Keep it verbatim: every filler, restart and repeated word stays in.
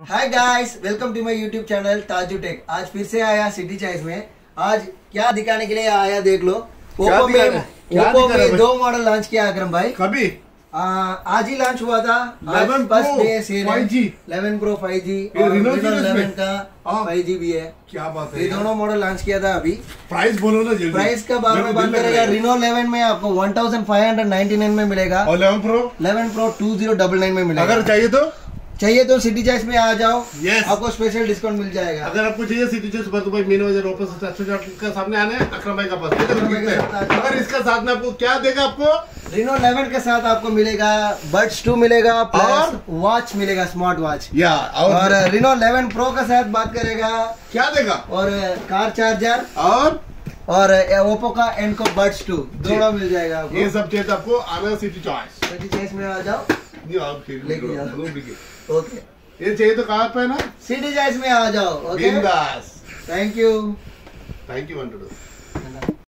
Hi guys, welcome to my YouTube channel Taju tech. आज फिर से आया सिटी चॉइस में। आज क्या दिखाने के लिए आया देख लो। ओप्पो में ओप्पो में दो मॉडल लॉन्च किया अकरम भाई। कभी आ, आज ही लॉन्च हुआ था। Eleven first day sale five G eleven pro five G ये और Reno इलेवन का हाँ। फाइव जी भी है। क्या बात है, ये दोनों मॉडल लॉन्च किया था अभी। प्राइस बोलो ना जल्दी। प्राइस का बाद में बात करेगा। Reno इलेवन में आपको one thousand five hundred ninety nine में मिलेगा और eleven pro eleven pro two zero double nine में मिलेगा। अगर चाहिए तो चाहिए तो सिटी चॉइस में आ जाओ। Yes. आपको स्पेशल डिस्काउंट मिल जाएगा। अगर आपको चाहिए सिटी चॉइस पर तो भाई मीन बाजार ओपन से अच्छे के सामने आने अकरम भाई का पास। अकरम भाई के साथ आ जाओ। अगर इसका साथ में आपको क्या देगा, आपको Reno इलेवन के साथ आपको मिलेगा बड्स टू मिलेगा प्लस वॉच मिलेगा, स्मार्ट वॉच। या और, और Reno इलेवन प्रो के साथ बात करेगा क्या देगा, और कार चार्जर और और ओप्पो का एनको बड्स टू दोनों मिल जाएगा आपको। ये सब चाहिए आपको आना सिटी चॉइस। सिटी चॉइस में आ जाओ, ये आप लेके जाओ। ओके, ये चाहिए तो कहाँ पे है ना, सिटी चॉइस में आ जाओ। ओके, बिंदास। Thank you thank you.